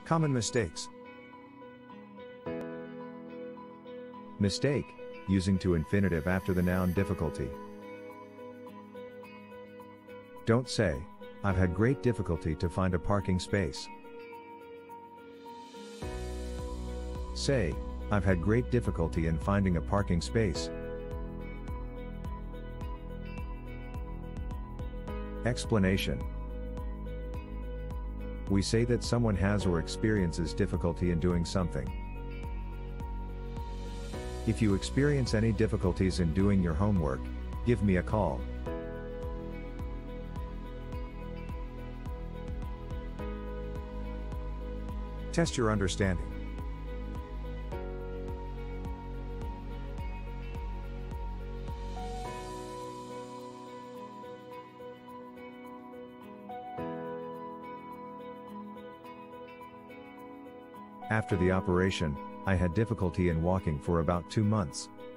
Common mistakes. Mistake, using to infinitive after the noun difficulty. Don't say, I've had great difficulty to find a parking space. Say, I've had great difficulty in finding a parking space. Explanation. We say that someone has or experiences difficulty in doing something. If you experience any difficulties in doing your homework, give me a call. Test your understanding. After the operation, I had difficulty in walking for about 2 months.